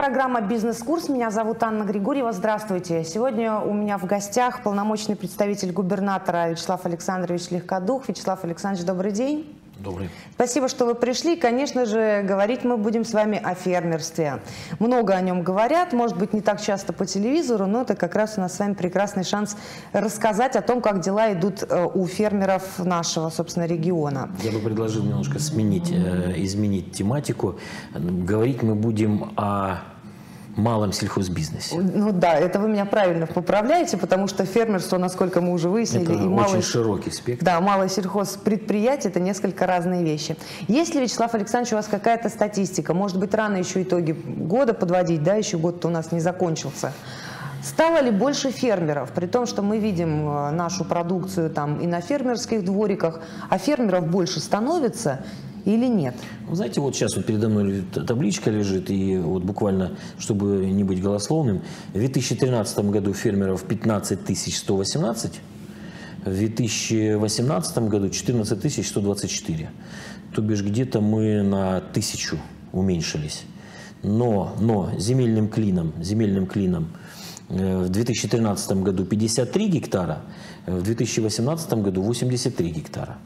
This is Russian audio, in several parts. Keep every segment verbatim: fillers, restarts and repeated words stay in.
программа «Бизнес-курс». Меня зовут Анна Григорьева. Здравствуйте. Сегодня у меня в гостях полномочный представитель губернатора Вячеслав Александрович Легкодух. Вячеслав Александрович, добрый день. Добрый. Спасибо, что вы пришли. Конечно же, говорить мы будем с вами о фермерстве. Много о нем говорят, может быть, не так часто по телевизору, но это как раз у нас с вами прекрасный шанс рассказать о том, как дела идут у фермеров нашего, собственно, региона. Я бы предложил немножко сменить, э, изменить тематику. Говорить мы будем о малом сельхозбизнесе. Ну да, это вы меня правильно поправляете, потому что фермерство, насколько мы уже выяснили, это и очень малый, широкий спектр. Да, малое сельхозпредприятие – это несколько разные вещи. Есть ли, Вячеслав Александрович, у вас какая-то статистика? Может быть, рано еще итоги года подводить, да, еще год-то у нас не закончился. Стало ли больше фермеров, при том, что мы видим нашу продукцию там и на фермерских двориках, а фермеров больше становится или нет? Вы знаете, вот сейчас вот передо мной табличка лежит, и вот буквально, чтобы не быть голословным, в две тысячи тринадцатом году фермеров пятнадцать тысяч сто восемнадцать, в две тысячи восемнадцатом году четырнадцать тысяч сто двадцать четыре. То бишь где-то мы на тысячу уменьшились. Но, но земельным клином, земельным клином в две тысячи тринадцатом году пятьдесят три гектара, в две тысячи восемнадцатом году восемьдесят три гектара.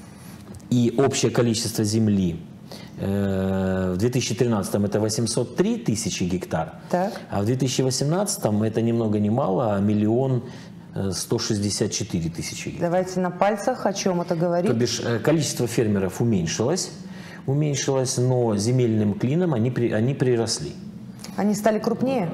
И общее количество земли э, в две тысячи тринадцатом это восемьсот три тысячи гектар, так. А в две тысячи восемнадцатом это ни много ни мало, а миллион сто шестьдесят четыре тысячи гектар. Давайте на пальцах, о чем это говорит. То бишь количество фермеров уменьшилось, уменьшилось, но земельным клином они, при, они приросли. Они стали крупнее?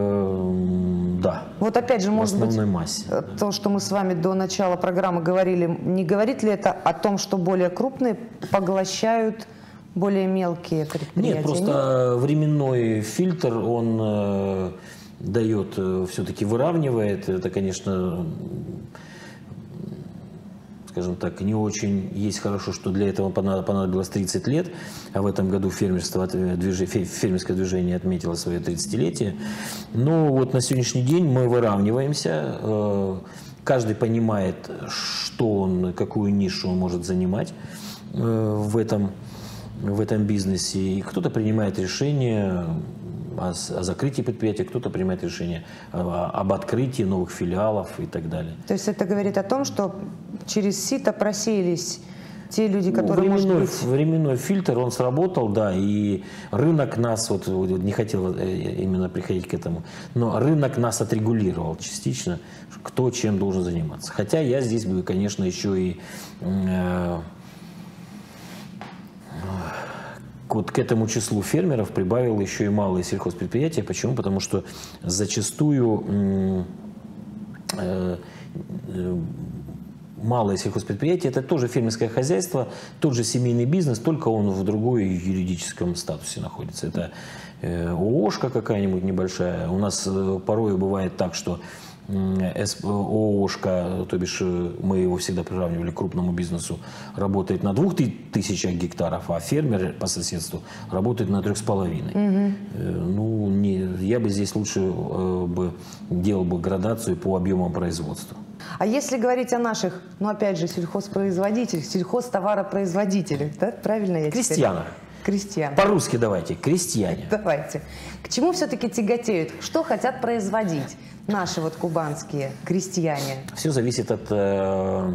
Да. Вот опять же, может быть, массе. То, что мы с вами до начала программы говорили, не говорит ли это о том, что более крупные поглощают более мелкие предприятия? Нет, просто Нет? временной фильтр, он э, дает, э, все-таки выравнивает. Это, конечно, скажем так, не очень есть хорошо, что для этого понадобилось тридцать лет, а в этом году фермерство, фермерское движение отметило свое тридцатилетие. Но вот на сегодняшний день мы выравниваемся, каждый понимает, что он, какую нишу он может занимать в этом, в этом бизнесе, и кто-то принимает решение о закрытии предприятия, кто-то принимает решение об открытии новых филиалов и так далее. То есть это говорит о том, что через сито просеялись те люди, которые... Ну, временной, может быть... временной фильтр, он сработал, да, и рынок нас, вот, вот не хотел именно приходить к этому, но рынок нас отрегулировал частично, кто чем должен заниматься. Хотя я здесь бы, конечно, еще и... Э, Вот к этому числу фермеров прибавил еще и малые сельхозпредприятия. Почему? Потому что зачастую э, э, малое сельхозпредприятие – это тоже фермерское хозяйство, тот же семейный бизнес, только он в другой юридическом статусе находится. Это э, ООшка какая-нибудь небольшая. У нас э, порой бывает так, что ООшка, то бишь мы его всегда приравнивали к крупному бизнесу, работает на двух тысячах гектаров, а фермер по соседству работает на трех с половиной. Угу. Ну, не, я бы здесь лучше э, бы делал бы градацию по объемам производства. А если говорить о наших, ну опять же, сельхозпроизводителях, сельхозтоваропроизводителях, да, правильно я Крестьянах. Крестьян. По-русски давайте, крестьяне. Давайте. К чему все-таки тяготеют? Что хотят производить наши вот кубанские крестьяне? Все зависит от, э,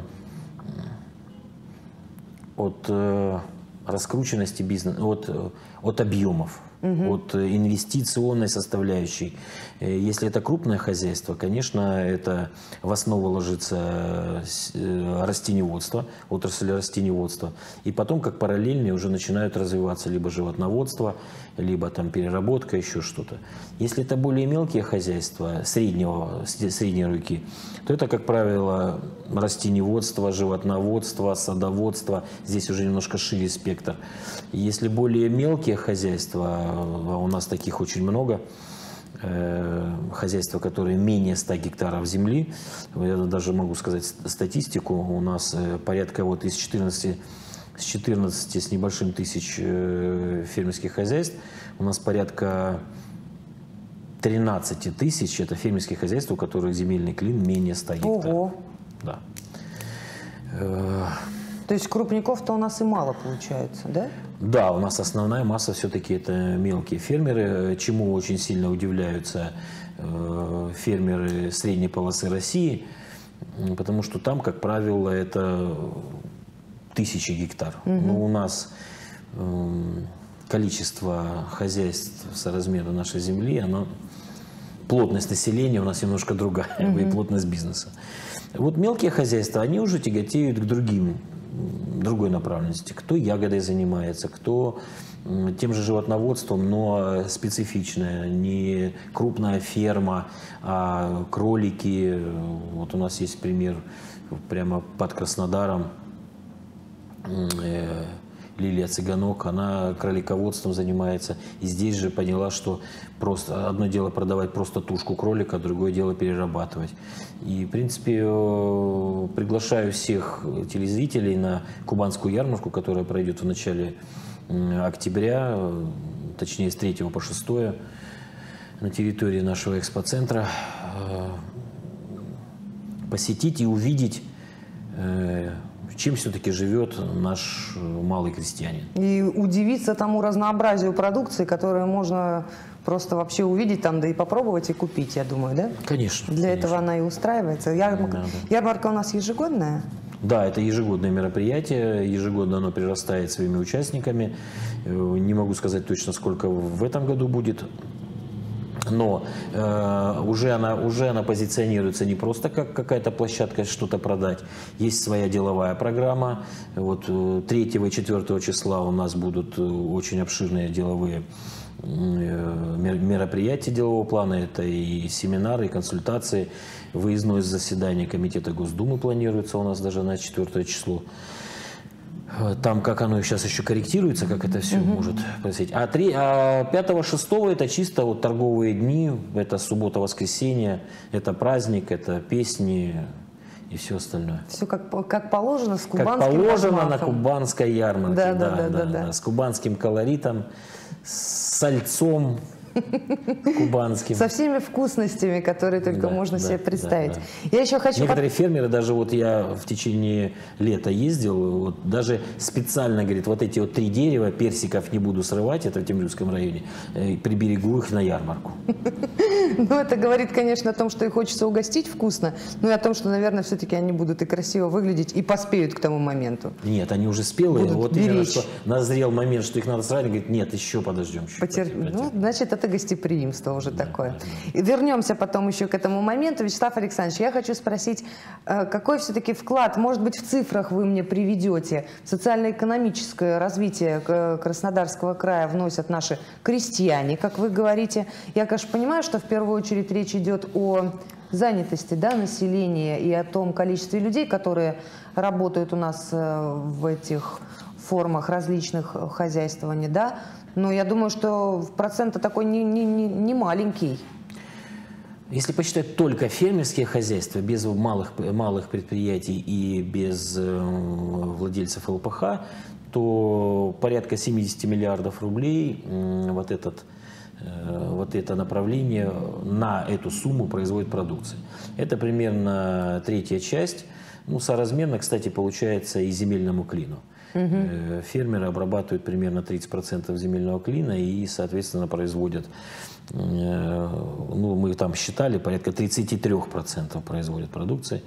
от э, раскрученности бизнеса, от, от объемов, угу. от инвестиционной составляющей. Если это крупное хозяйство, конечно, это в основу ложится растениеводство, отрасль растениеводства. И потом, как параллельные, уже начинают развиваться либо животноводство, либо там переработка, еще что-то. Если это более мелкие хозяйства, среднего, средней руки, то это, как правило, растениеводство, животноводство, садоводство. Здесь уже немножко шире спектр. Если более мелкие хозяйства, а у нас таких очень много, хозяйства, которые менее ста гектаров земли, я даже могу сказать статистику, у нас порядка вот из четырнадцати, с четырнадцати с небольшим тысяч фермерских хозяйств, у нас порядка тринадцати тысяч это фермерские хозяйства, у которых земельный клин менее ста гектаров. Ого. Да. То есть крупников-то у нас и мало получается, да? Да, у нас основная масса все-таки это мелкие фермеры, чему очень сильно удивляются э, фермеры средней полосы России, потому что там, как правило, это тысячи гектар. Угу. Но у нас э, количество хозяйств соразмерно нашей земли, оно, плотность населения у нас немножко другая, угу. и плотность бизнеса. Вот мелкие хозяйства, они уже тяготеют к другим, другой направленности. Кто ягодой занимается, кто тем же животноводством, но специфичное, не крупная ферма, а кролики. Вот у нас есть пример прямо под Краснодаром. Лилия Цыганок, она кролиководством занимается. И здесь же поняла, что просто одно дело продавать просто тушку кролика, другое дело перерабатывать. И, в принципе, приглашаю всех телезрителей на Кубанскую ярмарку, которая пройдет в начале октября, точнее с третьего по шестое, на территории нашего экспоцентра, посетить и увидеть, чем все-таки живет наш малый крестьянин. И удивиться тому разнообразию продукции, которую можно просто вообще увидеть там, да и попробовать и купить, я думаю, да? Конечно. Для конечно. этого она и устраивается. Ярмарка, да, да. Ярмарка у нас ежегодная? Да, это ежегодное мероприятие, ежегодно оно прирастает своими участниками. Не могу сказать точно, сколько в этом году будет. Но э, уже, она, уже она позиционируется не просто как какая-то площадка что-то продать. Есть своя деловая программа. Вот третьего и четвёртого числа у нас будут очень обширные деловые э, мероприятия делового плана. Это и семинары, и консультации. Выездное заседание Комитета Госдумы планируется у нас даже на четвёртое число. Там, как оно сейчас еще корректируется, как это все uh-huh. может происходить. А, а пятого-шестого это чисто вот торговые дни, это суббота-воскресенье, это праздник, это песни и все остальное. Все как, как положено, с кубанским Как положено размахом. На кубанской ярмарке, да, да, да, да, да, да, да, да, с кубанским колоритом, с сальцом кубанским. Со всеми вкусностями, которые только да, можно да, себе представить. Да, да. Я еще хочу... Некоторые фермеры, даже вот я в течение лета ездил, вот даже специально, говорит, вот эти вот три дерева персиков не буду срывать, это в Темрюкском районе, приберегу их на ярмарку. Ну, это говорит, конечно, о том, что их хочется угостить вкусно, но и о том, что, наверное, все-таки они будут и красиво выглядеть, и поспеют к тому моменту. Нет, они уже спелые, вот именно, что назрел момент, что их надо срать, говорит, нет, еще подождем. Потер... Ну, значит, это гостеприимство уже да, такое. Да. Вернемся потом еще к этому моменту. Вячеслав Александрович, я хочу спросить, какой все-таки вклад, может быть, в цифрах вы мне приведете, в социально-экономическое развитие Краснодарского края вносят наши крестьяне, как вы говорите. Я, конечно, понимаю, что в первую очередь речь идет о занятости, да, населения и о том количестве людей, которые работают у нас в этих формах различных хозяйствований, да. Но я думаю, что процент такой не, не, не, не маленький. Если посчитать только фермерские хозяйства, без малых, малых предприятий и без э, владельцев эл пэ ха, то порядка семидесяти миллиардов рублей э, вот, этот, э, вот это направление на эту сумму производит продукции. Это примерно третья часть. Ну, соразмерно, кстати, получается и земельному клину. Угу. Фермеры обрабатывают примерно тридцать процентов земельного клина и, соответственно, производят, ну, мы там считали, порядка тридцать три процента производят продукции.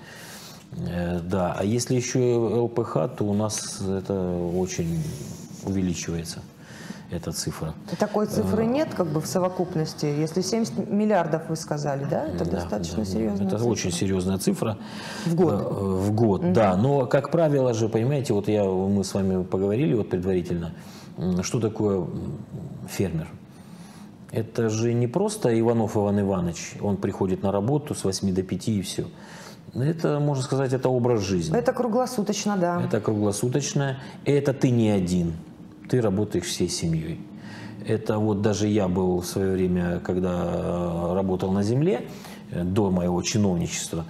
Да, а если еще эл пэ ха, то у нас это очень увеличивается, эта цифра. Такой цифры нет как бы в совокупности? Если семьдесят миллиардов вы сказали, да? Это да, достаточно да, серьезная это цифра. очень серьезная цифра. В год? В год, угу. Да. Но, как правило же, понимаете, вот я, мы с вами поговорили вот предварительно, что такое фермер. Это же не просто Иванов Иван Иванович, он приходит на работу с восьми до пяти и все. Это, можно сказать, это образ жизни. Это круглосуточно, да. Это круглосуточно. И это ты не один. Ты работаешь всей семьей. Это вот даже я был в свое время, когда работал на земле, до моего чиновничества,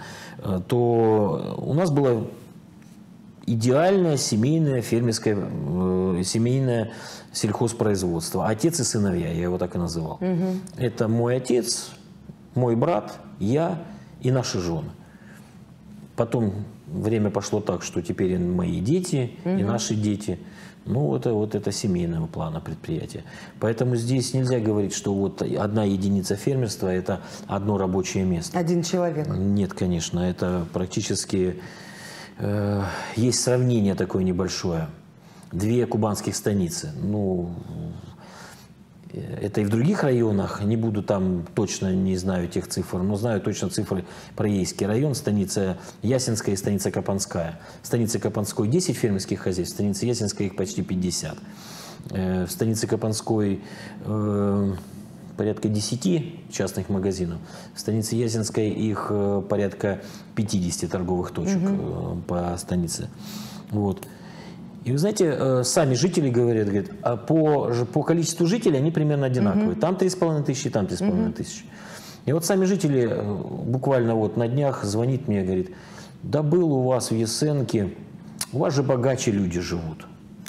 то у нас было идеальное семейное фермерское, семейное сельхозпроизводство. Отец и сыновья, я его так и называл. Угу. Это мой отец, мой брат, я и наши жены. Потом время пошло так, что теперь и мои дети, угу. и наши дети. Ну, это вот это семейного плана предприятия. Поэтому здесь нельзя говорить, что вот одна единица фермерства – это одно рабочее место. Один человек. Нет, конечно, это практически… Э, есть сравнение такое небольшое. Две кубанских станицы. Ну, это и в других районах, не буду там точно, не знаю тех цифр, но знаю точно цифры про Ейский район, станица Ясенская и станица Капанская. В станице Капанской десять фермерских хозяйств, в станице Ясенской их почти пятьдесят. В станице Капанской э, порядка десяти частных магазинов, в станице Ясенской их порядка пятидесяти торговых точек угу. по станице. Вот. И вы знаете, сами жители говорят, говорят а по, по количеству жителей они примерно одинаковые. Uh-huh. Там три с половиной тысячи, там три с половиной тысячи. И вот сами жители буквально вот на днях звонит мне, говорит, да был у вас в Ясенке, у вас же богаче люди живут.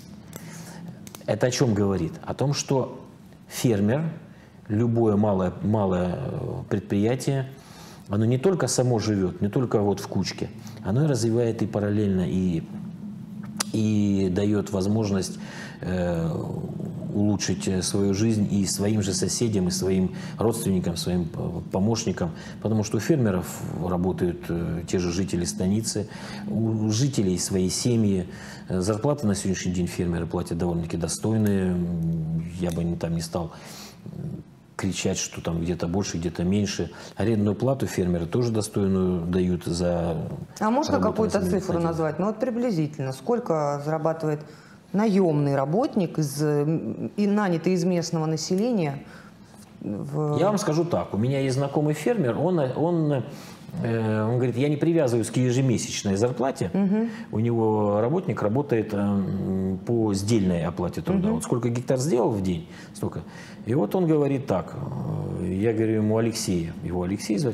Это о чем говорит? О том, что фермер, любое малое, малое предприятие, оно не только само живет, не только вот в кучке, оно и развивает и параллельно, и и дает возможность э, улучшить свою жизнь и своим же соседям, и своим родственникам, своим помощникам. Потому что у фермеров работают э, те же жители станицы, у жителей свои семьи. Зарплаты на сегодняшний день фермеры платят довольно-таки достойные. Я бы там не стал кричать, что там где-то больше, где-то меньше. Арендную плату фермеры тоже достойную дают за... А можно какую-то цифру назвать? Ну вот приблизительно. Сколько зарабатывает наемный работник, из, и нанятый из местного населения? В... Я вам скажу так. У меня есть знакомый фермер, он... он Он говорит, я не привязываюсь к ежемесячной зарплате. Угу. У него работник работает по сдельной оплате труда. Угу. Вот сколько гектар сделал в день, столько. И вот он говорит так. Я говорю ему Алексея, его Алексей звать.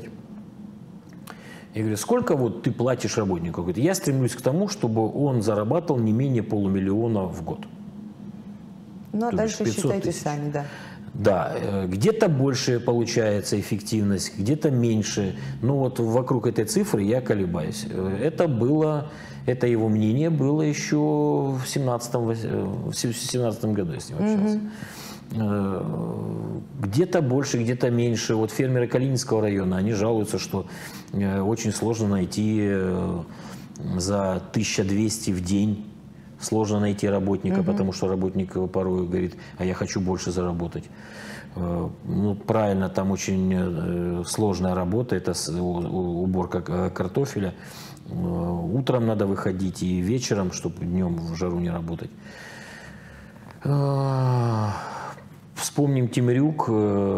Я говорю, сколько вот ты платишь работнику? Он говорит, я стремлюсь к тому, чтобы он зарабатывал не менее полумиллиона в год. Ну а дальше считайте сами, да. Да, где-то больше получается эффективность, где-то меньше. Но вот вокруг этой цифры я колебаюсь. Это было, это его мнение было еще в семнадцатом, в семнадцатом году, я с ним общался. Mm-hmm. Где-то больше, где-то меньше. Вот фермеры Калининского района, они жалуются, что очень сложно найти за тысячу двести в день. Сложно найти работника, угу. потому что работник порой говорит, а я хочу больше заработать. Ну, правильно, там очень сложная работа, это уборка картофеля. Утром надо выходить и вечером, чтобы днем в жару не работать. Вспомним Темрюк,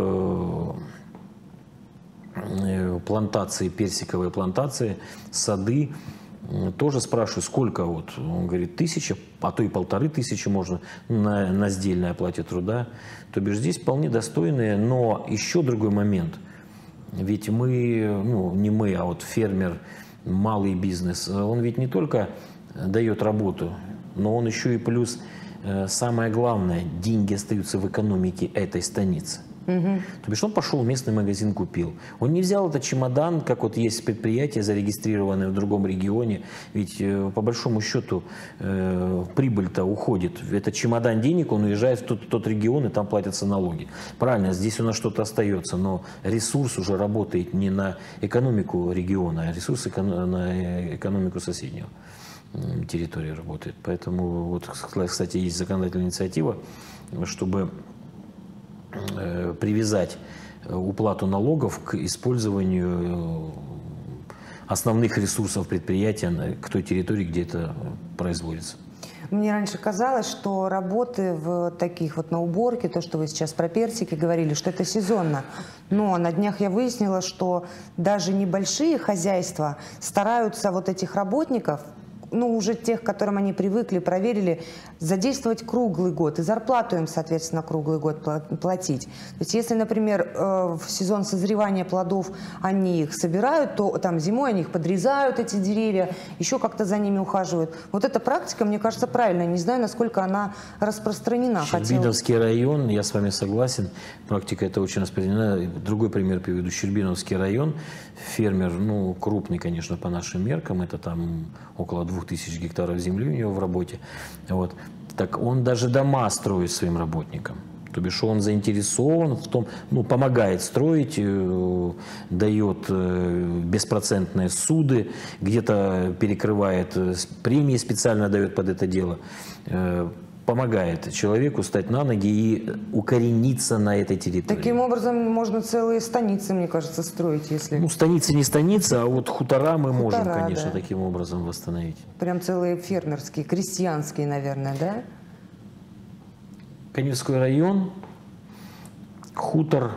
плантации, персиковые плантации, сады. Тоже спрашиваю, сколько вот, он говорит, тысяча, а то и полторы тысячи можно на, на сдельной оплате труда. То бишь здесь вполне достойные, но еще другой момент. Ведь мы, ну не мы, а вот фермер, малый бизнес, он ведь не только дает работу, но он еще и плюс, самое главное, деньги остаются в экономике этой станицы. Угу. То бишь он пошел в местный магазин, купил. Он не взял этот чемодан, как вот есть предприятия, зарегистрированные в другом регионе. Ведь э, по большому счету э, прибыль-то уходит. Этот чемодан денег, он уезжает в тот, тот регион, и там платятся налоги. Правильно, здесь у нас что-то остается, но ресурс уже работает не на экономику региона, а ресурс эко на экономику соседнего территории работает. Поэтому, вот, кстати, есть законодательная инициатива, чтобы привязать уплату налогов к использованию основных ресурсов предприятия к той территории, где это производится. Мне раньше казалось, что работы в таких вот на уборке, то, что вы сейчас про персики говорили, что это сезонно. Но на днях я выяснила, что даже небольшие хозяйства стараются вот этих работников, ну, уже тех, к которым они привыкли, проверили, задействовать круглый год и зарплату им, соответственно, круглый год платить. То есть, если, например, в сезон созревания плодов они их собирают, то там зимой они их подрезают, эти деревья, еще как-то за ними ухаживают. Вот эта практика, мне кажется, правильная. Не знаю, насколько она распространена. Щербиновский Хотел... район, я с вами согласен, практика это очень распространена. Другой пример приведу. Щербиновский район, фермер, ну, крупный, конечно, по нашим меркам, это там около двух тысяч гектаров земли у него в работе. Вот. Так он даже дома строит своим работникам. То бишь он заинтересован в том, ну, помогает строить, э, дает э, беспроцентные суды, где-то перекрывает, э, премии специально дает под это дело. Э, помогает человеку стать на ноги и укорениться на этой территории. Таким образом можно целые станицы, мне кажется, строить, если... Ну, станицы не станица, а вот хутора мы хутора, можем, конечно, да. таким образом восстановить. Прям целые фермерские, крестьянские, наверное, да? Каневской район, хутор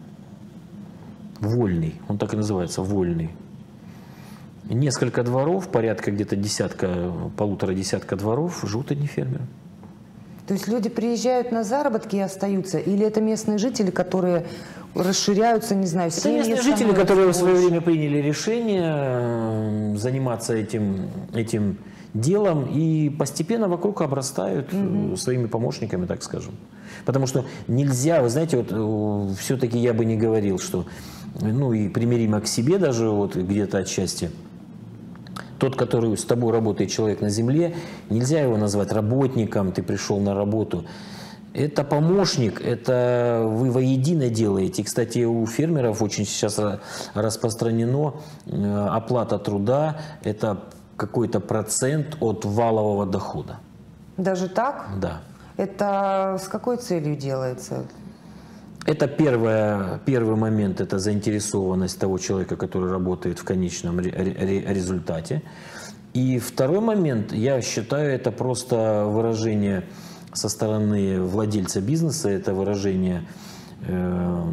Вольный, он так и называется, Вольный. Несколько дворов, порядка где-то десятка, полутора десятка дворов, живут одни фермеры. То есть люди приезжают на заработки и остаются? Или это местные жители, которые расширяются, не знаю, семьи? Это местные жители, которые больше. в свое время приняли решение заниматься этим, этим делом и постепенно вокруг обрастают mm-hmm. своими помощниками, так скажем. Потому что нельзя, вы знаете, вот все-таки я бы не говорил, что, ну и примиримо к себе даже вот где-то отчасти, тот, который с тобой работает человек на земле, нельзя его назвать работником, ты пришел на работу. Это помощник, это вы воедино делаете. И, кстати, у фермеров очень сейчас распространено оплата труда, это какой-то процент от валового дохода. Даже так? Да. Это с какой целью делается? Это первое, первый момент, это заинтересованность того человека, который работает в конечном результате. И второй момент, я считаю, это просто выражение со стороны владельца бизнеса, это выражение э,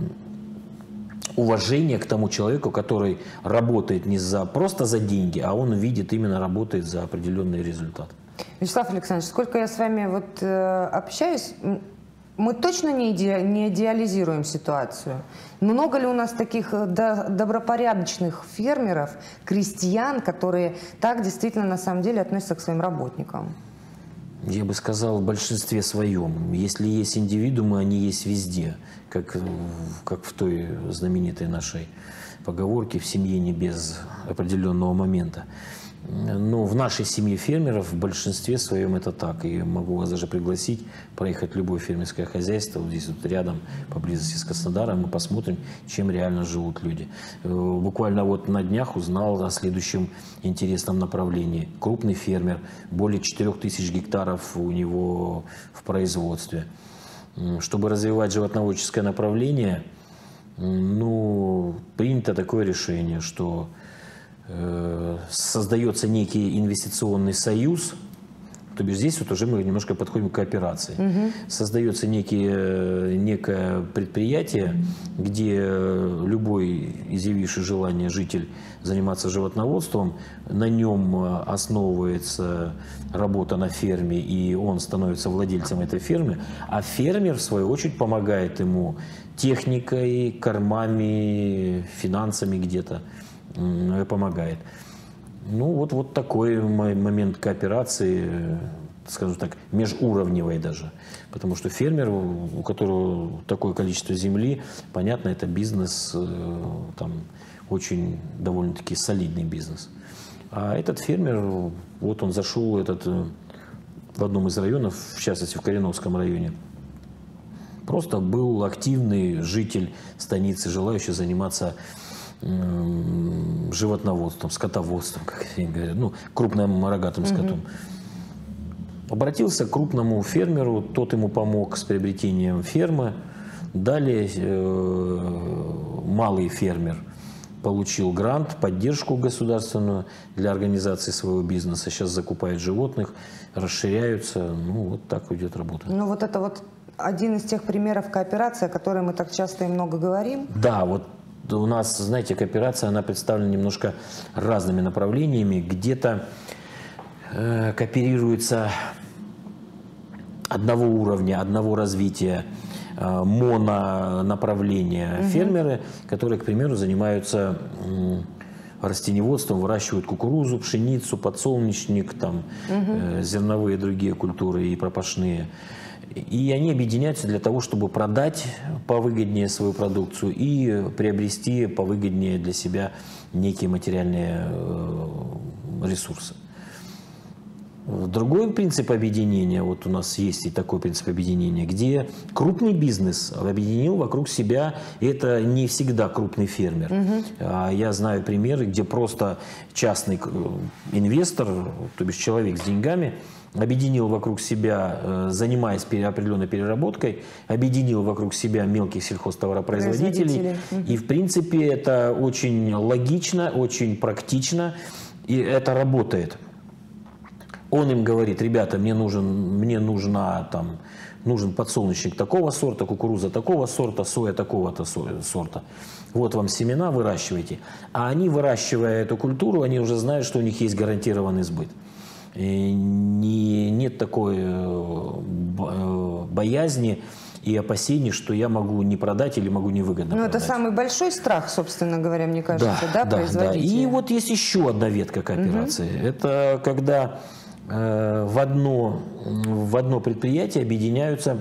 уважения к тому человеку, который работает не за, просто за деньги, а он видит, именно работает за определенный результат. Вячеслав Александрович, сколько я с вами вот, э, общаюсь, мы точно не, иде, не идеализируем ситуацию. Много ли у нас таких до, добропорядочных фермеров, крестьян, которые так действительно на самом деле относятся к своим работникам? Я бы сказал, в большинстве своем. Если есть индивидуумы, они есть везде. Как, как в той знаменитой нашей поговорке «в семье не без определенного момента». Но в нашей семье фермеров в большинстве своем это так. И могу вас даже пригласить проехать любое фермерское хозяйство. Вот здесь вот рядом, поблизости с Краснодаром, мы посмотрим, чем реально живут люди. Буквально вот на днях узнал о следующем интересном направлении. Крупный фермер, более четырёх тысяч гектаров у него в производстве. Чтобы развивать животноводческое направление, ну, принято такое решение, что создается некий инвестиционный союз, то бишь здесь вот уже мы немножко подходим к кооперации. Угу. Создается некий, некое предприятие, где любой изъявивший желание житель заниматься животноводством, на нем основывается работа на ферме, и он становится владельцем этой фермы, а фермер, в свою очередь, помогает ему техникой, кормами, финансами где-то. Помогает. Ну, вот, вот такой момент кооперации, скажем так, межуровневой даже. Потому что фермер, у которого такое количество земли, понятно, это бизнес, там, очень довольно-таки солидный бизнес. А этот фермер, вот он зашел этот, в одном из районов, в частности в Кореновском районе, просто был активный житель станицы, желающий заниматься животноводством, скотоводством, как они говорят, ну, крупным рогатым скотом. Mm-hmm. Обратился к крупному фермеру, тот ему помог с приобретением фермы. Далее э, малый фермер получил грант, поддержку государственную для организации своего бизнеса. Сейчас закупает животных, расширяются. Ну, вот так идет работа. Ну, вот это вот один из тех примеров кооперации, о которой мы так часто и много говорим. Да, вот у нас, знаете, кооперация, она представлена немножко разными направлениями. Где-то э, кооперируются одного уровня, одного развития, э, мононаправления угу. фермеры, которые, к примеру, занимаются э, растениеводством, выращивают кукурузу, пшеницу, подсолнечник, там, угу. э, зерновые другие культуры и пропашные. И они объединяются для того, чтобы продать повыгоднее свою продукцию и приобрести повыгоднее для себя некие материальные ресурсы. Другой принцип объединения, вот у нас есть и такой принцип объединения, где крупный бизнес объединил вокруг себя, и это не всегда крупный фермер. Угу. Я знаю примеры, где просто частный инвестор, то бишь человек с деньгами, объединил вокруг себя, занимаясь определенной переработкой, объединил вокруг себя мелких сельхозтоваропроизводителей. И в принципе это очень логично, очень практично, и это работает. Он им говорит: ребята, мне нужен, мне нужна, там, нужен подсолнечник такого сорта, кукуруза такого сорта, соя такого-то сорта. Вот вам семена, выращивайте. А они, выращивая эту культуру, они уже знают, что у них есть гарантированный сбыт. И не, нет такой боязни и опасений, что я могу не продать или могу невыгодно Ну, продать. это самый большой страх, собственно говоря, мне кажется, да, да, производителя. Да. И вот есть еще одна ветка кооперации. Угу. Это когда э, в, одно, в одно предприятие объединяются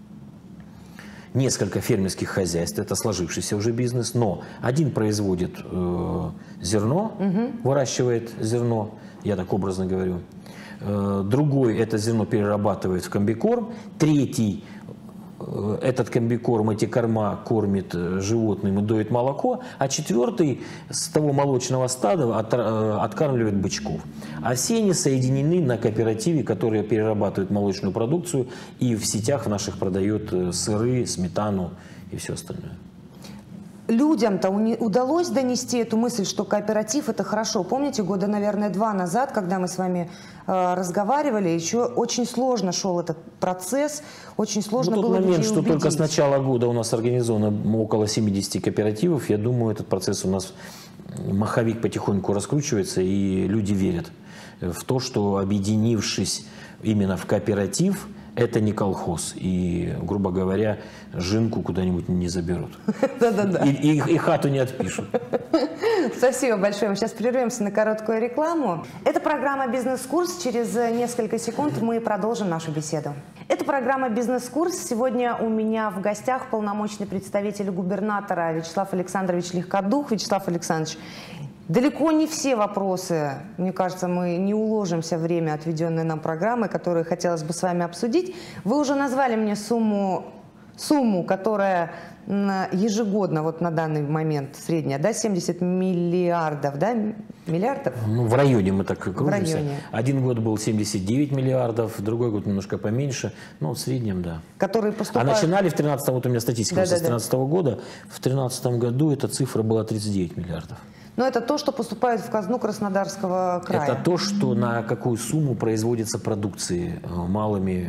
несколько фермерских хозяйств, это сложившийся уже бизнес, но один производит э, зерно, угу. выращивает зерно, я так образно говорю, э, другой это зерно перерабатывает в комбикорм, третий э, этот комбикорм, эти корма кормит животным и доит молоко, а четвертый с того молочного стада от, э, откармливает бычков. А все они соединены на кооперативе, который перерабатывает молочную продукцию и в сетях наших продает сыры, сметану и все остальное. Людям-то удалось донести эту мысль, что кооператив – это хорошо. Помните, года, наверное, два назад, когда мы с вами э, разговаривали, еще очень сложно шел этот процесс, очень сложно ну, было тот момент, что убедить. только с начала года у нас организовано около семидесяти кооперативов, я думаю, этот процесс у нас, маховик потихоньку раскручивается, и люди верят в то, что, объединившись именно в кооператив, это не колхоз, и, грубо говоря, жинку куда-нибудь не заберут. Да-да-да. И, и, и хату не отпишут. Спасибо большое. Мы сейчас прервемся на короткую рекламу. Это программа «Бизнес-курс». Через несколько секунд мы продолжим нашу беседу. Это программа «Бизнес-курс». Сегодня у меня в гостях полномочный представитель губернатора Вячеслав Александрович Легкодух. Вячеслав Александрович, далеко не все вопросы, мне кажется, мы не уложимся в время, отведенное нам программой, которые хотелось бы с вами обсудить. Вы уже назвали мне сумму, сумму, которая ежегодно, вот на данный момент средняя, да, семьдесят миллиардов, да, миллиардов? Ну, в районе мы так кружимся. В районе. Один год был семьдесят девять миллиардов, другой год немножко поменьше, но в среднем, да. Которые поступают... А начинали в тринадцатом, вот у меня статистика да, с да, тринадцатого да. года, в тринадцатом году эта цифра была тридцать девять миллиардов. Но это то, что поступает в казну Краснодарского края. Это то, что на какую сумму производится продукции малыми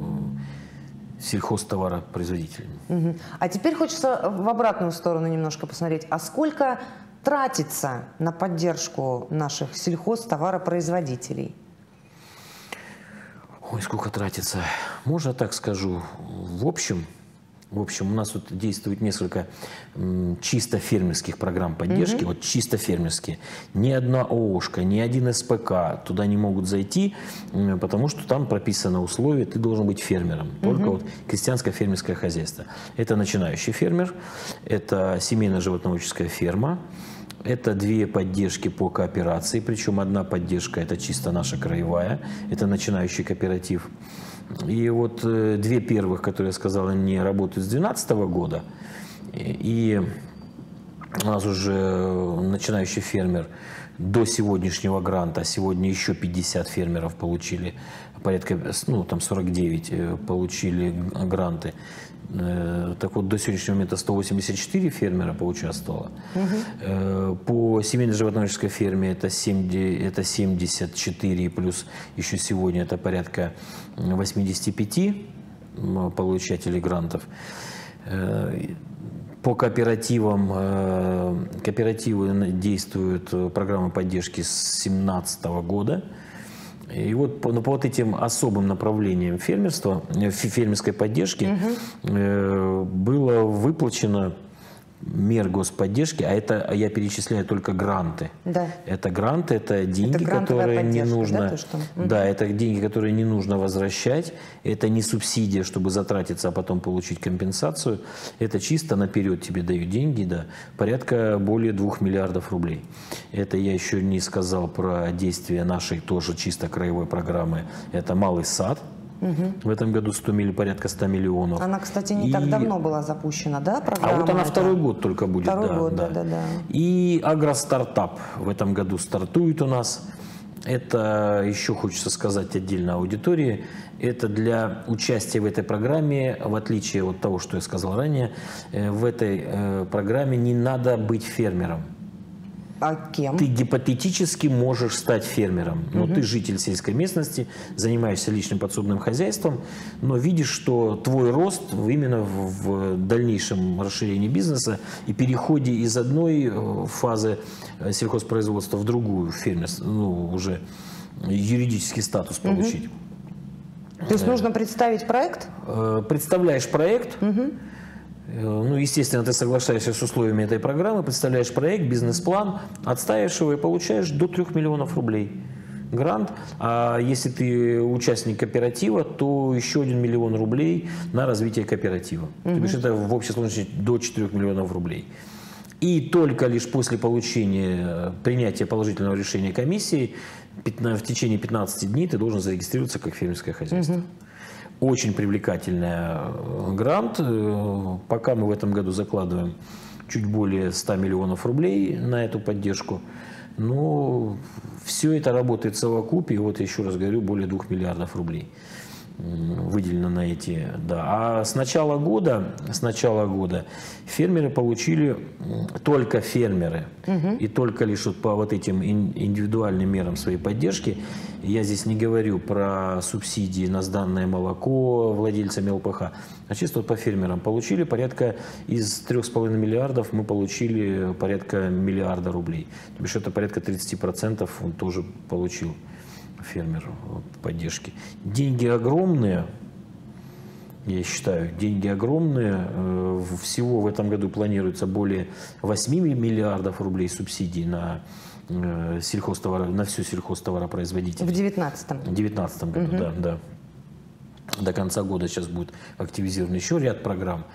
сельхозтоваропроизводителями. Угу. А теперь хочется в обратную сторону немножко посмотреть. А сколько тратится на поддержку наших сельхозтоваропроизводителей? Ой, сколько тратится. Можно так скажу. В общем... В общем, у нас вот действует несколько м, чисто фермерских программ поддержки, mm-hmm. вот чисто фермерские. Ни одна ООшка, ни один СПК туда не могут зайти, м, потому что там прописано условие, ты должен быть фермером. Mm-hmm. Только вот крестьянское фермерское хозяйство. Это начинающий фермер, это семейная животноводческая ферма, это две поддержки по кооперации, причем одна поддержка это чисто наша краевая, это начинающий кооператив. И вот э, две первых, которые я сказал, они работают с две тысячи двенадцатого года. И у нас уже начинающий фермер до сегодняшнего гранта, а сегодня еще пятьдесят фермеров получили, порядка, ну там сорок девять получили гранты. Так вот, до сегодняшнего момента сто восемьдесят четыре фермера поучаствовало. Угу. По семейной животноводческой ферме это, семьдесят, это семьдесят четыре, плюс еще сегодня это порядка восемьдесят пять получателей грантов. По кооперативам, кооперативы действуют, программы поддержки с две тысячи семнадцатого года. И вот по, ну, по вот этим особым направлениям фермерства, фермерской поддержки угу. э, было выплачено мер господдержки, а это я перечисляю только гранты. Да. Это гранты, это деньги, это которые не нужно, да, то, что... да, это деньги, которые не нужно возвращать. Это не субсидия, чтобы затратиться, а потом получить компенсацию. Это чисто наперед тебе дают деньги, да, порядка более двух миллиардов рублей. Это я еще не сказал про действия нашей тоже чисто краевой программы. Это малый сад. Угу. В этом году сто милли, порядка ста миллионов. Она, кстати, не и... так давно была запущена, да, программа? А вот она это... второй год только будет. Второй да, год, да. да, да, да. И агростартап в этом году стартует у нас. Это, еще хочется сказать отдельно аудитории, это для участия в этой программе, в отличие от того, что я сказал ранее, в этой программе не надо быть фермером. А кем? Ты гипотетически можешь стать фермером, но угу. ты житель сельской местности, занимаешься личным подсобным хозяйством, но видишь, что твой рост именно в, в дальнейшем расширении бизнеса и переходе из одной фазы сельхозпроизводства в другую, фермерство, ну, уже юридический статус получить. Угу. То есть нужно представить проект? Представляешь проект. Угу. Ну, естественно, ты соглашаешься с условиями этой программы, представляешь проект, бизнес-план, отстаиваешь его и получаешь до трёх миллионов рублей грант. А если ты участник кооператива, то еще один миллион рублей на развитие кооператива. Угу. То есть это в общей сложности до четырёх миллионов рублей. И только лишь после получения, принятия положительного решения комиссии в течение пятнадцати дней ты должен зарегистрироваться как фермерское хозяйство. Угу. Очень привлекательный грант. Пока мы в этом году закладываем чуть более ста миллионов рублей на эту поддержку. Но все это работает в совокупе. И вот еще раз говорю, более двух миллиардов рублей выделено на эти. Да. А с начала года, с начала года фермеры получили, только фермеры, угу. и только лишь вот по вот этим индивидуальным мерам своей поддержки. Я здесь не говорю про субсидии на сданное молоко владельцам эл пэ ха, а чисто вот по фермерам получили порядка из трёх с половиной миллиардов мы получили порядка миллиарда рублей. То есть это порядка тридцати процентов он тоже получил. Фермер поддержки. Деньги огромные, я считаю, деньги огромные. Всего в этом году планируется более восьми миллиардов рублей субсидий на сельхозтовар, на всю сельхозтоваропроизводителей. В девятнадцатом. В девятнадцатом году, угу. да, да. До конца года сейчас будет активизирован еще ряд программ.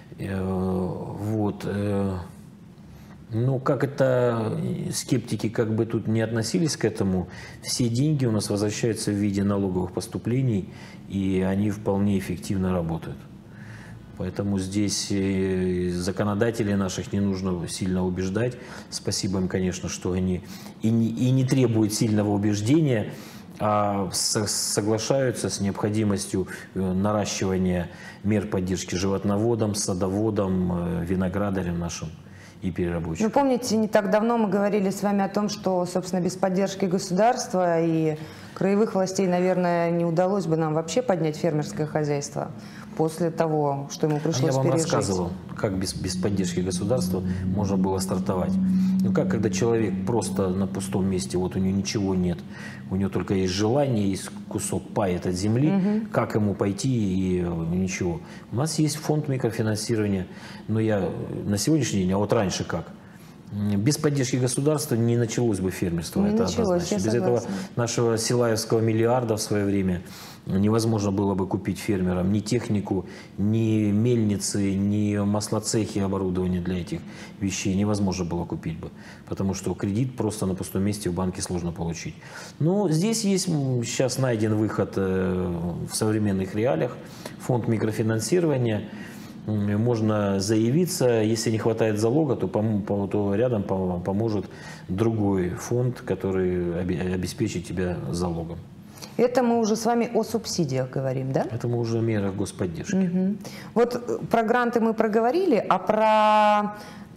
Вот. Ну, как это, скептики как бы тут не относились к этому, все деньги у нас возвращаются в виде налоговых поступлений, и они вполне эффективно работают. Поэтому здесь законодателей наших не нужно сильно убеждать. Спасибо им, конечно, что они и не, и не требуют сильного убеждения, а соглашаются с необходимостью наращивания мер поддержки животноводам, садоводам, виноградарям нашим. И переработчиков. Ну, помните, не так давно мы говорили с вами о том, что, собственно, без поддержки государства и краевых властей, наверное, не удалось бы нам вообще поднять фермерское хозяйство после того, что ему пришлось пережить. Я вам рассказывал, как без, без поддержки государства можно было стартовать. Ну как, когда человек просто на пустом месте, вот у него ничего нет, у него только есть желание, есть кусок пая от земли, угу. как ему пойти и ничего. У нас есть фонд микрофинансирования, но я на сегодняшний день, а вот раньше как? Без поддержки государства не началось бы фермерство, не это началось, однозначно. Без этого нашего силаевского миллиарда в свое время невозможно было бы купить фермерам ни технику, ни мельницы, ни маслоцехи, оборудование для этих вещей невозможно было купить бы, потому что кредит просто на пустом месте в банке сложно получить. Но здесь есть сейчас найден выход в современных реалиях, фонд микрофинансирования. Можно заявиться, если не хватает залога, то, пом то рядом поможет другой фонд, который обеспечит тебя залогом. Это мы уже с вами о субсидиях говорим, да? Это мы уже о мерах господдержки. Угу. Вот про гранты мы проговорили, а про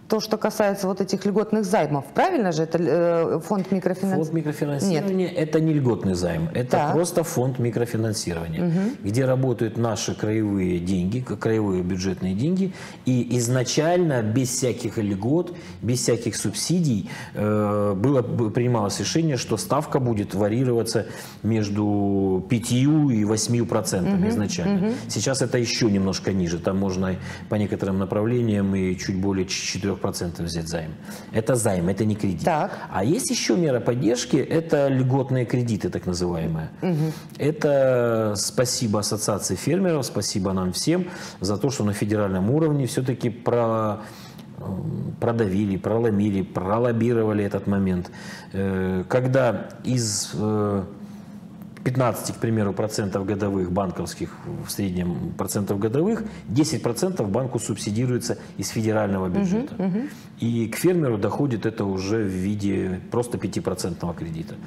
то, что касается вот этих льготных займов. Правильно же это э, фонд микрофинансирования? Фонд микрофинансирования – это не льготный займ, это так. просто фонд микрофинансирования, угу. где работают наши краевые деньги, краевые бюджетные деньги, и изначально без всяких льгот, без всяких субсидий э, было, принималось решение, что ставка будет варьироваться между пятью и восьмью процентами угу. изначально. Угу. Сейчас это еще немножко ниже, там можно по некоторым направлениям и чуть более четырёх процентов взять займ. Это займ, это не кредит. Так. А есть еще мера поддержки, это льготные кредиты, так называемые. Угу. Это спасибо Ассоциации фермеров, спасибо нам всем за то, что на федеральном уровне все-таки про... продавили, проломили, пролоббировали этот момент. Когда из пятнадцати, к примеру, процентов годовых банковских, в среднем процентов годовых, десять процентов банку субсидируется из федерального бюджета. Uh-huh, uh-huh. И к фермеру доходит это уже в виде просто пятипроцентного кредита.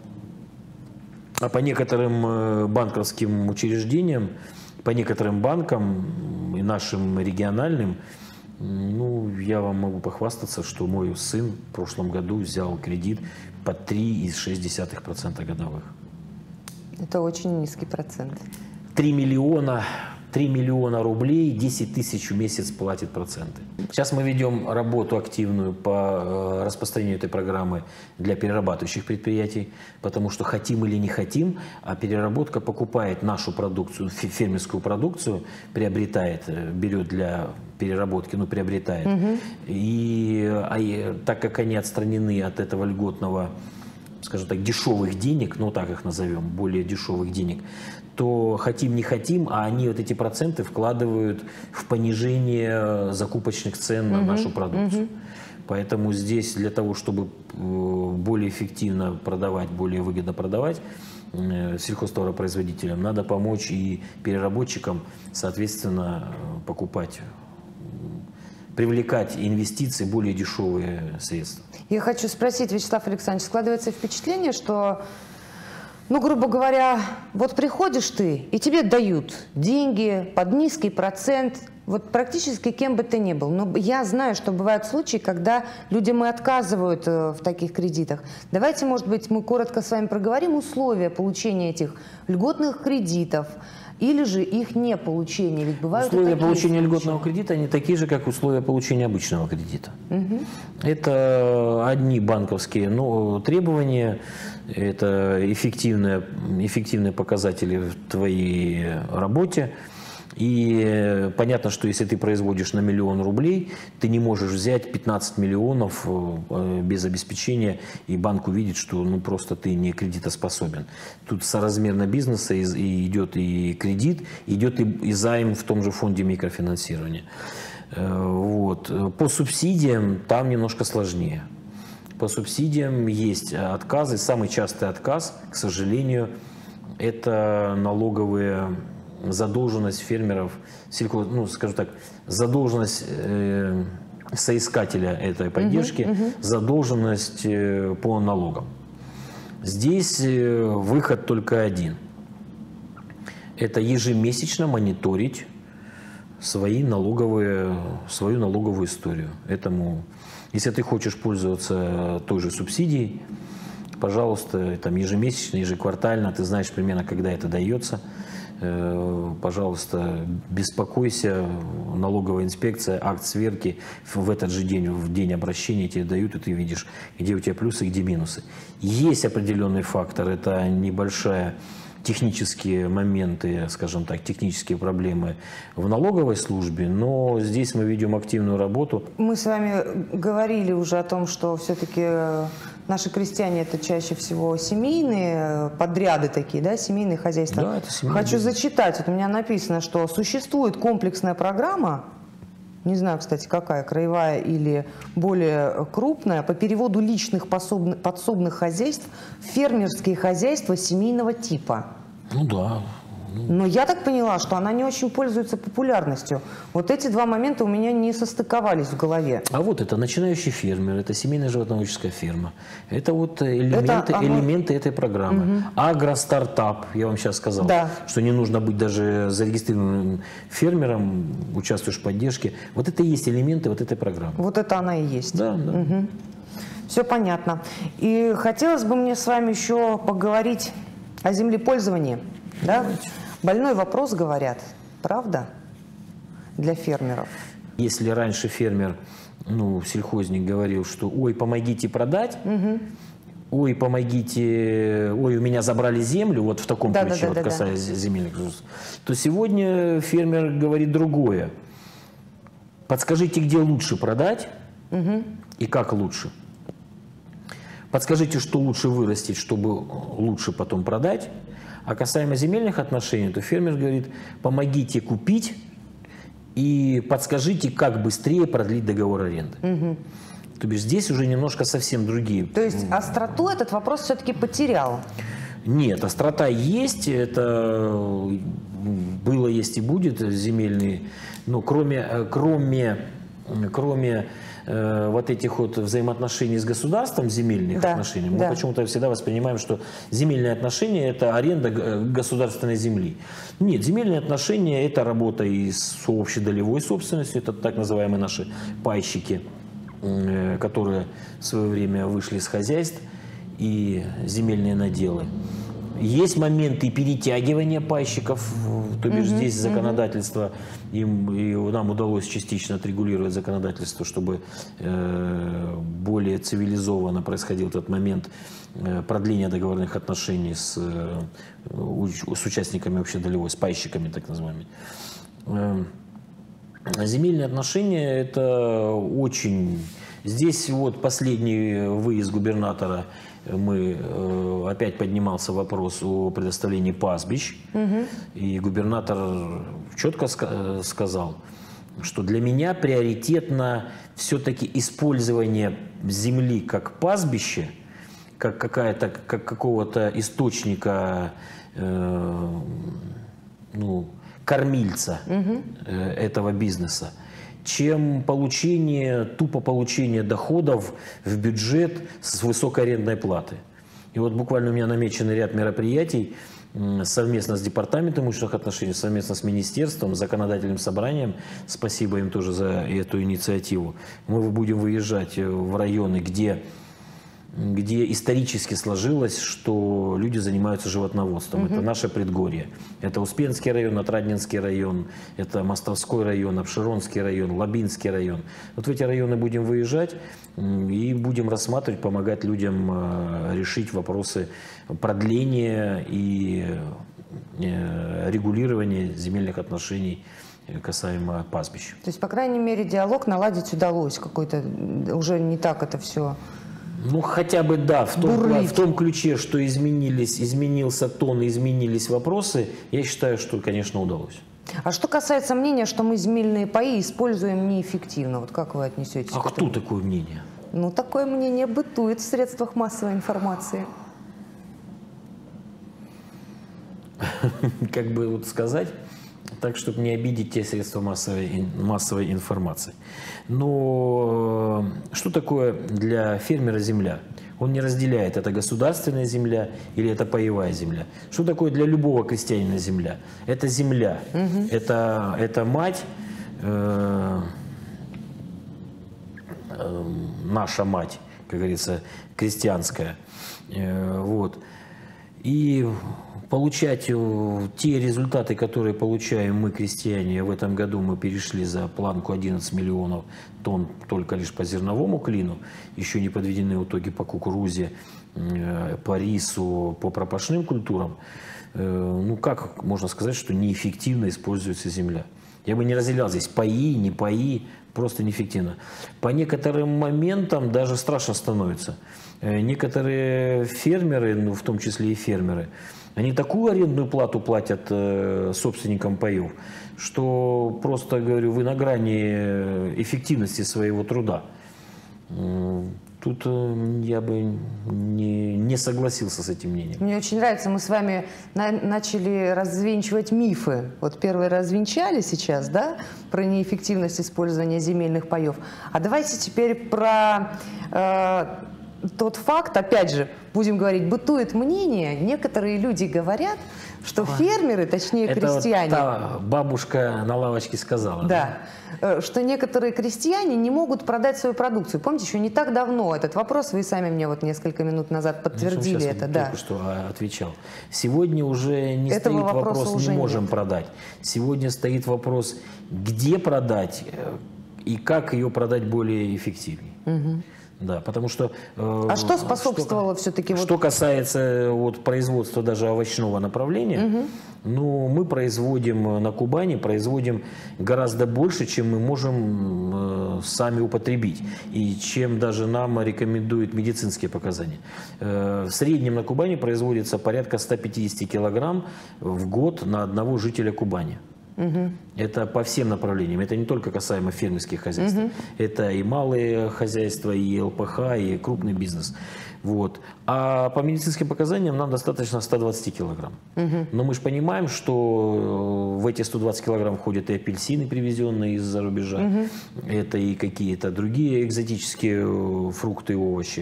А по некоторым банковским учреждениям, по некоторым банкам и нашим региональным, ну, я вам могу похвастаться, что мой сын в прошлом году взял кредит под три целых шесть десятых процента годовых. Это очень низкий процент. три миллиона, три миллиона рублей, десять тысяч в месяц платит проценты. Сейчас мы ведем работу активную по распространению этой программы для перерабатывающих предприятий, потому что хотим или не хотим, а переработка покупает нашу продукцию, фермерскую продукцию, приобретает, берет для переработки, ну, приобретает. Угу. И, а, так как они отстранены от этого льготного, скажем так, дешевых денег, ну так их назовем, более дешевых денег, то хотим не хотим, а они вот эти проценты вкладывают в понижение закупочных цен на uh-huh, нашу продукцию. Uh-huh. Поэтому здесь для того, чтобы более эффективно продавать, более выгодно продавать сельхозтоваропроизводителям, надо помочь и переработчикам, соответственно, покупать, привлекать инвестиции, более дешевые средства. Я хочу спросить, Вячеслав Александрович, складывается впечатление, что, ну, грубо говоря, вот приходишь ты, и тебе дают деньги под низкий процент, вот практически кем бы ты ни был. Но я знаю, что бывают случаи, когда людям и отказывают в таких кредитах. Давайте, может быть, мы коротко с вами проговорим условия получения этих льготных кредитов, или же их не получение, ведь бывают условия получения льготного кредита, они такие же, как условия получения обычного кредита. Угу. Это одни банковские, ну, требования, это эффективные, эффективные показатели в твоей работе. И понятно, что если ты производишь на миллион рублей, ты не можешь взять пятнадцать миллионов без обеспечения, и банк увидит, что ну, просто ты не кредитоспособен. Тут соразмерно бизнеса и идет и кредит, идет и займ в том же фонде микрофинансирования. Вот. По субсидиям там немножко сложнее. По субсидиям есть отказы. Самый частый отказ, к сожалению, это налоговые... задолженность фермеров, сельхоз, ну, скажем так, задолженность э, соискателя этой поддержки, uh-huh, uh-huh. задолженность э, по налогам. Здесь э, выход только один. Это ежемесячно мониторить свои налоговые, свою налоговую историю. Этому, если ты хочешь пользоваться той же субсидией, пожалуйста, там, ежемесячно, ежеквартально, ты знаешь примерно, когда это дается. Пожалуйста, беспокойся, налоговая инспекция, акт сверки в этот же день, в день обращения тебе дают, и ты видишь, где у тебя плюсы, где минусы. Есть определенный фактор, это небольшая технические моменты, скажем так, технические проблемы в налоговой службе, но здесь мы ведем активную работу. Мы с вами говорили уже о том, что все-таки наши крестьяне это чаще всего семейные подряды такие, да, семейные хозяйства. Да, это семейные. Хочу зачитать, вот у меня написано, что существует комплексная программа, не знаю, кстати, какая, краевая или более крупная, по переводу личных подсобных хозяйств в фермерские хозяйства семейного типа. Ну да, Но я так поняла, что она не очень пользуется популярностью. Вот эти два момента у меня не состыковались в голове. А вот это начинающий фермер, это семейная животноводческая ферма. Это вот элементы, это оно... элементы этой программы. Угу. Агростартап, я вам сейчас сказал, да. что не нужно быть даже зарегистрированным фермером, участвуешь в поддержке. Вот это и есть элементы вот этой программы. Вот это она и есть. Да, да. Угу. Все понятно. И хотелось бы мне с вами еще поговорить о землепользовании. Да? Больной вопрос, говорят, правда, для фермеров? Если раньше фермер, ну, сельхозник говорил, что ой, помогите продать, угу. ой, помогите, ой, у меня забрали землю, вот в таком да, ключе, да, да, вот, да, касаясь да. земельных ресурсов, то сегодня фермер говорит другое. Подскажите, где лучше продать угу. и как лучше. Подскажите, что лучше вырастить, чтобы лучше потом продать. А касаемо земельных отношений, то фермер говорит, помогите купить и подскажите, как быстрее продлить договор аренды. Угу. То бишь здесь уже немножко совсем другие. То есть остроту этот вопрос все-таки потерял? Нет, острота есть, это было, есть и будет земельные, но кроме, кроме, кроме э, вот этих вот взаимоотношений с государством, земельных да, отношений, мы да. почему-то всегда воспринимаем, что земельные отношения – это аренда государственной земли. Нет, земельные отношения – это работа и с общедолевой собственностью, это так называемые наши пайщики, э, которые в свое время вышли из хозяйств, и земельные наделы. Есть моменты перетягивания пайщиков, то бишь mm-hmm. здесь законодательство, им, и нам удалось частично отрегулировать законодательство, чтобы э, более цивилизованно происходил этот момент э, продления договорных отношений с, э, с участниками общедолевой, с пайщиками так называемыми. Э, земельные отношения – это очень… Здесь вот последний выезд губернатора, мы, э, опять поднимался вопрос о предоставлении пастбищ, угу. и губернатор четко ска сказал, что для меня приоритетно все-таки использование земли как пастбище, как какая-то, как какого-то источника, э, ну, кормильца угу. э, этого бизнеса, чем получение, тупо получение доходов в бюджет с высокой арендной платы. И вот буквально у меня намечен ряд мероприятий совместно с Департаментом имущественных отношений, совместно с Министерством, законодательным собранием. Спасибо им тоже за эту инициативу. Мы будем выезжать в районы, где, где исторически сложилось, что люди занимаются животноводством. Угу. Это наше предгорье. Это Успенский район, Отрадненский район, это Мостовской район, Обширонский район, Лабинский район. Вот в эти районы будем выезжать и будем рассматривать, помогать людям решить вопросы продления и регулирования земельных отношений касаемо пастбищ. То есть, по крайней мере, диалог наладить удалось какой-то, уже не так это все… Ну, хотя бы, да, в том, в том ключе, что изменились, изменился тон, изменились вопросы, я считаю, что, конечно, удалось. А что касается мнения, что мы земельные паи используем неэффективно, вот как вы отнесетесь а к этому? А кто такое мнение? Ну, такое мнение бытует в средствах массовой информации. Как бы вот сказать… Так, чтобы не обидеть те средства массовой, массовой информации. Но что такое для фермера земля? Он не разделяет, это государственная земля или это паевая земля. Что такое для любого крестьянина земля? Это земля, угу. это, это мать, э, э, наша мать, как говорится, крестьянская. Э, вот. И получать те результаты, которые получаем мы, крестьяне, в этом году мы перешли за планку одиннадцать миллионов тонн только лишь по зерновому клину, еще не подведены итоги по кукурузе, по рису, по пропашным культурам. Ну как можно сказать, что неэффективно используется земля? Я бы не разделял здесь паи, не паи, просто неэффективно. По некоторым моментам даже страшно становится. Некоторые фермеры, ну в том числе и фермеры, они такую арендную плату платят э, собственникам паев, что просто, говорю, вы на грани эффективности своего труда. Тут тут э, я бы не, не согласился с этим мнением. Мне очень нравится, мы с вами на начали развенчивать мифы. Вот первый развенчали сейчас, да, про неэффективность использования земельных паев. А давайте теперь про э, тот факт, опять же, будем говорить, бытует мнение, некоторые люди говорят, что фермеры, точнее Это крестьяне... Вот та бабушка на лавочке сказала. Да, да, что некоторые крестьяне не могут продать свою продукцию. Помните, еще не так давно этот вопрос, вы сами мне вот несколько минут назад подтвердили я это. Да. Только что отвечал. Сегодня уже не Этого стоит вопрос, уже не можем нет. продать. Сегодня стоит вопрос, где продать и как ее продать более эффективнее. Угу. Да, потому что... Э, а что способствовало что, все-таки? Что вот... касается вот, производства даже овощного направления, угу. ну, мы производим на Кубани, производим гораздо больше, чем мы можем э, сами употребить. И чем даже нам рекомендуют медицинские показания. Э, в среднем на Кубани производится порядка ста пятидесяти килограмм в год на одного жителя Кубани. Угу. Это по всем направлениям. Это не только касаемо фермерских хозяйств. Угу. Это и малые хозяйства, и ЛПХ, и крупный бизнес. Вот. А по медицинским показаниям нам достаточно ста двадцати килограмм. Угу. Но мы же понимаем, что в эти сто двадцать килограмм входят и апельсины, привезенные из-за рубежа. Угу. Это и какие-то другие экзотические фрукты и овощи.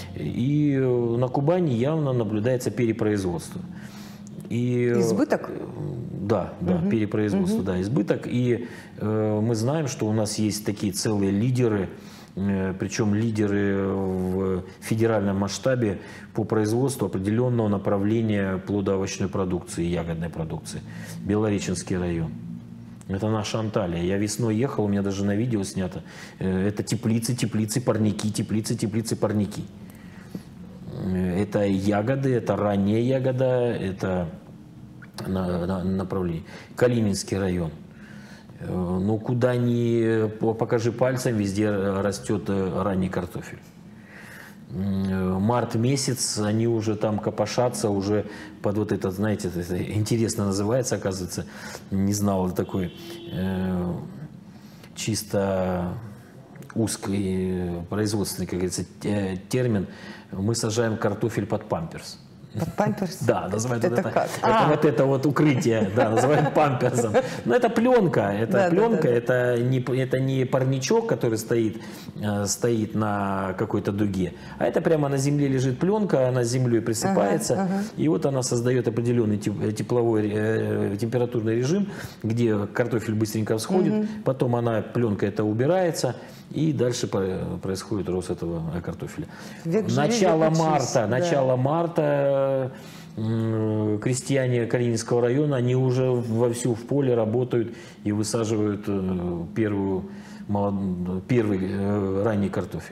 И на Кубани явно наблюдается перепроизводство. И, избыток? Да, да, угу. перепроизводство, угу. да, избыток. И э, мы знаем, что у нас есть такие целые лидеры, э, причем лидеры в федеральном масштабе по производству определенного направления плодоовощной продукции, ягодной продукции. Белореченский район. Это наша Анталия. Я весной ехал, у меня даже на видео снято. Э, это теплицы, теплицы, парники, теплицы, теплицы, парники. Это ягоды, это ранняя ягода, это на, на, направление. Калининский район. Ну, куда ни покажи пальцем, везде растет ранний картофель. Март месяц, они уже там копошатся, уже под вот этот, знаете, это интересно называется, оказывается, не знал такой э, чисто узкий производственный, как говорится, термин. Мы сажаем картофель под памперс. Под памперс? Да, называют это, вот это, как? это, А. вот это вот укрытие, да, называют памперсом. Но это пленка, это да, пленка, да, да. Это, не, это не парничок, который стоит, стоит на какой-то дуге, а это прямо на земле лежит пленка, она с землей присыпается, ага, ага. и вот она создает определенный тепловой, э, температурный режим, где картофель быстренько всходит, угу. потом она, пленка эта убирается, и дальше происходит рост этого картофеля. Век начало живи, марта, да. начало марта крестьяне Калининского района, они уже вовсю в поле работают и высаживают первую, первый ранний картофель.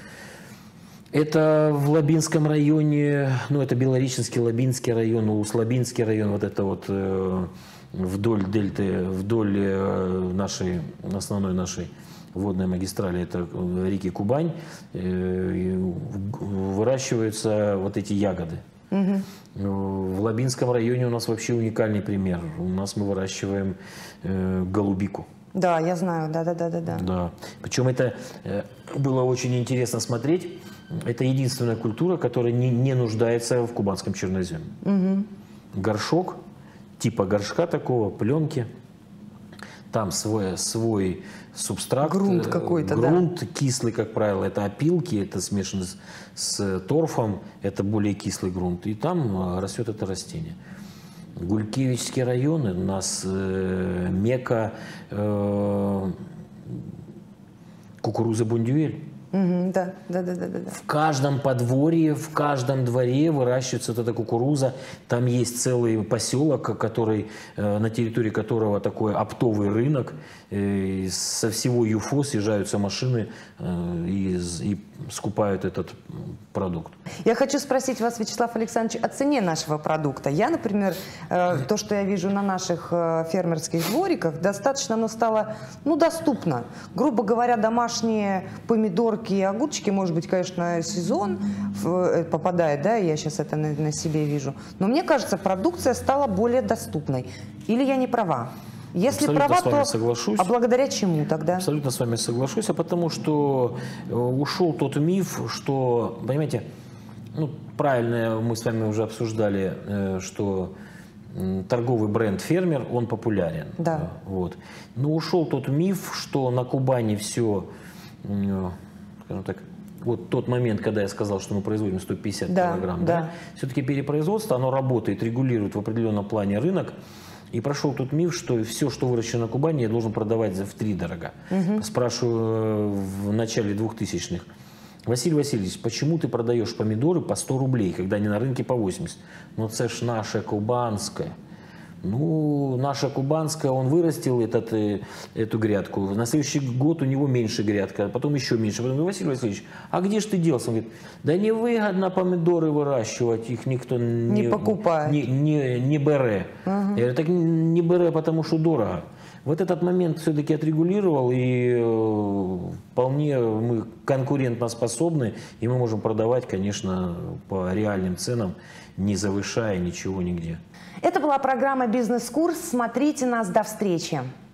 Это в Лабинском районе, ну это Белореченский, Лабинский район, Услабинский район, вот это вот вдоль дельты, вдоль нашей, основной нашей водной магистрали, это реки Кубань, выращиваются вот эти ягоды. Угу. В Лабинском районе у нас вообще уникальный пример. У нас мы выращиваем э, голубику. Да, я знаю, да, да, да, да, да. Да. Причем это э, было очень интересно смотреть. Это единственная культура, которая не, не нуждается в кубанском черноземе. Угу. Горшок, типа горшка такого, пленки. Там свой, свой субстракт. Грунт какой-то, Грунт да. кислый, как правило. Это опилки, это смешано с, с торфом. Это более кислый грунт. И там растет это растение. Гулькевичский район у нас э, мека э, кукуруза Бондюэль. Угу, да, да, да, да, да. В каждом подворье, в каждом дворе выращивается вот эта кукуруза. Там есть целый поселок, который, на территории которого такой оптовый рынок. И со всего ЮФО съезжаются машины и, и скупают этот продукт. Я хочу спросить вас, Вячеслав Александрович, о цене нашего продукта. Я, например, то, что я вижу на наших фермерских двориках, достаточно оно стало, ну, доступно. Грубо говоря, домашние помидорки и огурчики, может быть, конечно, сезон попадает, да, я сейчас это на, на себе вижу. Но мне кажется, продукция стала более доступной. Или я не права? Если Абсолютно права, с вами то соглашусь. а благодаря чему тогда? Абсолютно с вами соглашусь, а потому что ушел тот миф, что, понимаете, ну, правильно мы с вами уже обсуждали, что торговый бренд «Фермер», он популярен. Да. Вот. Но ушел тот миф, что на Кубани все, скажем так, вот тот момент, когда я сказал, что мы производим сто пятьдесят да, килограмм, да. Да, все-таки перепроизводство, оно работает, регулирует в определенном плане рынок. И прошел тот миф, что все, что выращено на Кубани, я должен продавать за втридорога. Угу. Спрашиваю в начале двухтысячных: Василий Васильевич, почему ты продаешь помидоры по сто рублей, когда они на рынке по восемьдесят? Ну, это ж наша кубанская. Ну, наша кубанская, он вырастил этот, эту грядку. На следующий год у него меньше грядка, потом еще меньше. Потом: Василий Васильевич, а где же ты делся? Он говорит: да невыгодно помидоры выращивать, их никто не, не покупает. Не, не, не бере. Угу. Я говорю: так не бере, потому что дорого. Вот этот момент все-таки отрегулировал, и э, вполне мы конкурентоспособны, и мы можем продавать, конечно, по реальным ценам, не завышая ничего нигде. Это была программа «Бизнес-курс». Смотрите нас. До встречи.